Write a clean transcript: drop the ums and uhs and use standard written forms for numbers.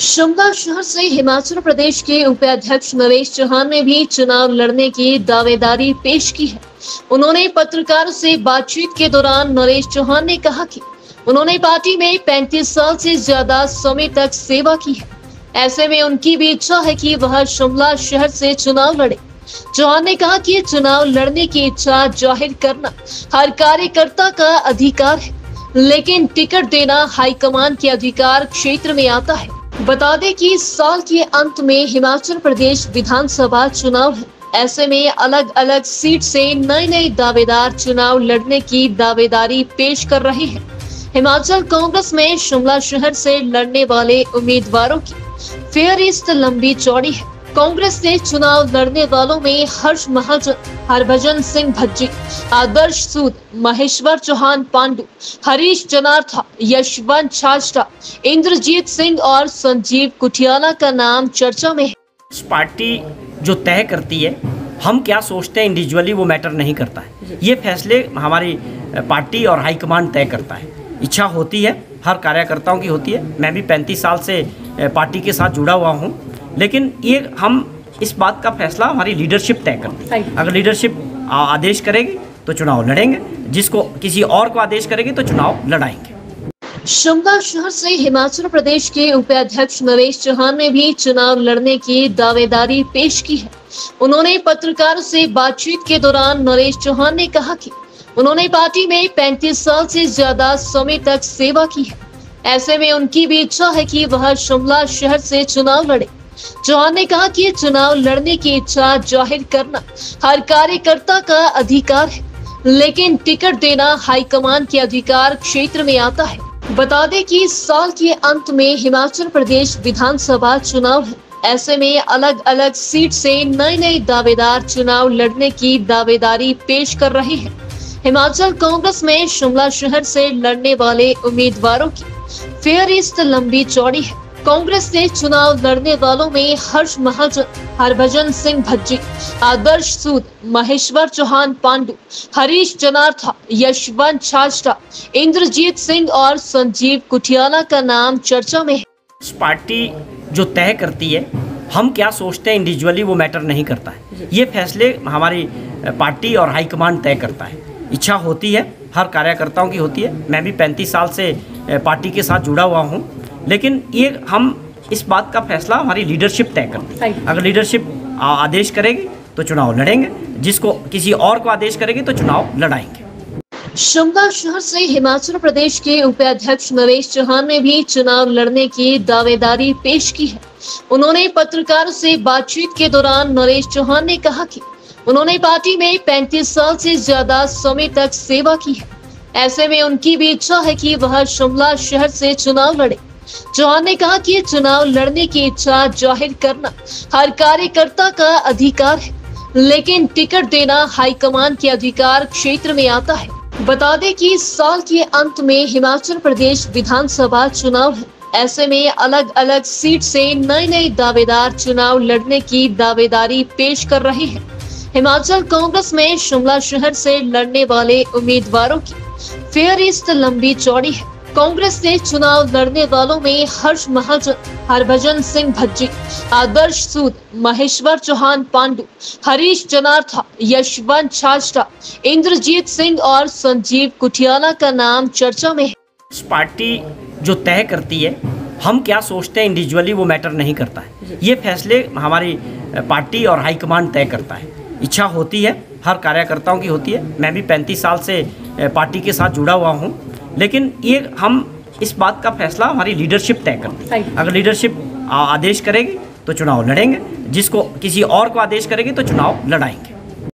शिमला शहर से हिमाचल प्रदेश के उपाध्यक्ष नरेश चौहान ने भी चुनाव लड़ने की दावेदारी पेश की है। उन्होंने पत्रकारों से बातचीत के दौरान नरेश चौहान ने कहा कि उन्होंने पार्टी में 35 साल से ज्यादा समय तक सेवा की है। ऐसे में उनकी भी इच्छा है कि वह शिमला शहर से चुनाव लड़े। चौहान ने कहा कि चुनाव लड़ने की इच्छा जाहिर करना हर कार्यकर्ता का अधिकार है, लेकिन टिकट देना हाईकमान के अधिकार क्षेत्र में आता है। बता दें कि साल के अंत में हिमाचल प्रदेश विधानसभा चुनाव है। ऐसे में अलग अलग सीट से नए दावेदार चुनाव लड़ने की दावेदारी पेश कर रहे हैं। हिमाचल कांग्रेस में शिमला शहर से लड़ने वाले उम्मीदवारों की फेहरिस्त लंबी चौड़ी है। कांग्रेस से चुनाव लड़ने वालों में हर्ष महाजन, हरभजन सिंह भज्जी, आदर्श सूद, महेश्वर चौहान पांडु, हरीश जनार्था, यशवंत छाजटा, इंद्रजीत सिंह और संजीव कुटियाला का नाम चर्चा में है। पार्टी जो तय करती है, हम क्या सोचते हैं इंडिविजुअली वो मैटर नहीं करता है। ये फैसले हमारी पार्टी और हाईकमान तय करता है। इच्छा होती है, हर कार्यकर्ताओं की होती है। मैं भी 35 साल से पार्टी के साथ जुड़ा हुआ हूँ, लेकिन ये हम इस बात का फैसला हमारी लीडरशिप तय करती है। अगर लीडरशिप आदेश करेगी तो चुनाव लड़ेंगे, जिसको किसी और को आदेश करेगी तो चुनाव लड़ाएंगे। शिमला शहर से हिमाचल प्रदेश के उपाध्यक्ष नरेश चौहान ने भी चुनाव लड़ने की दावेदारी पेश की है। उन्होंने पत्रकारों से बातचीत के दौरान नरेश चौहान ने कहा कि उन्होंने पार्टी में 35 साल से ज्यादा समय तक सेवा की है। ऐसे में उनकी भी इच्छा है कि वह शिमला शहर से चुनाव लड़े। चौहान ने कहा कि चुनाव लड़ने की इच्छा जाहिर करना हर कार्यकर्ता का अधिकार है, लेकिन टिकट देना हाईकमान के अधिकार क्षेत्र में आता है। बता दें कि साल के अंत में हिमाचल प्रदेश विधानसभा चुनाव है। ऐसे में अलग अलग सीट से नए दावेदार चुनाव लड़ने की दावेदारी पेश कर रहे हैं। हिमाचल कांग्रेस में शिमला शहर से लड़ने वाले उम्मीदवारों की फेहरिस्त लंबी चौड़ी है। कांग्रेस से चुनाव लड़ने वालों में हर्ष महाजन, हरभजन सिंह भज्जी, आदर्श सूद, महेश्वर चौहान पांडु, हरीश जनार्था, यशवंत छाजटा, इंद्रजीत सिंह और संजीव कुटियाला का नाम चर्चा में है। पार्टी जो तय करती है, हम क्या सोचते हैं इंडिविजुअली वो मैटर नहीं करता है। ये फैसले हमारी पार्टी और हाईकमान तय करता है। इच्छा होती है, हर कार्यकर्ताओं की होती है। मैं भी 35 साल से पार्टी के साथ जुड़ा हुआ हूँ, लेकिन ये हम इस बात का फैसला हमारी लीडरशिप तय करती है। अगर लीडरशिप आदेश करेगी तो चुनाव लड़ेंगे, जिसको किसी और को आदेश करेगी तो चुनाव लड़ाएंगे। शिमला शहर से हिमाचल प्रदेश के उपाध्यक्ष नरेश चौहान ने भी चुनाव लड़ने की दावेदारी पेश की है। उन्होंने पत्रकारों से बातचीत के दौरान नरेश चौहान ने कहा कि उन्होंने पार्टी में 35 साल से ज्यादा समय तक सेवा की है। ऐसे में उनकी भी इच्छा है कि वह शिमला शहर से चुनाव लड़े। चौहान ने कहा कि चुनाव लड़ने की इच्छा जाहिर करना हर कार्यकर्ता का अधिकार है, लेकिन टिकट देना हाईकमान के अधिकार क्षेत्र में आता है। बता दें कि साल के अंत में हिमाचल प्रदेश विधानसभा चुनाव है। ऐसे में अलग अलग सीट से नए दावेदार चुनाव लड़ने की दावेदारी पेश कर रहे हैं। हिमाचल कांग्रेस में शिमला शहर से लड़ने वाले उम्मीदवारों की फेहरिस्त लंबी चौड़ी है। कांग्रेस से चुनाव लड़ने वालों में हर्ष महाजन, हरभजन सिंह भज्जी, आदर्श सूद, महेश्वर चौहान पांडु, हरीश जनार्था, यशवंत छाजटा, इंद्रजीत सिंह और संजीव कुटियाला का नाम चर्चा में है। पार्टी जो तय करती है, हम क्या सोचते हैं इंडिविजुअली वो मैटर नहीं करता है। ये फैसले हमारी पार्टी और हाईकमान तय करता है। इच्छा होती है, हर कार्यकर्ताओं की होती है। मैं भी 35 साल से पार्टी के साथ जुड़ा हुआ हूँ, लेकिन ये हम इस बात का फैसला हमारी लीडरशिप तय करती है। अगर लीडरशिप आदेश करेगी तो चुनाव लड़ेंगे, जिसको किसी और को आदेश करेगी तो चुनाव लड़ाएंगे।